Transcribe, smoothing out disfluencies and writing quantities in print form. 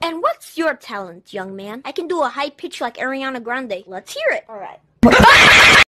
And what's your talent, young man? I can do a high pitch like Ariana Grande. Let's hear it. Alright.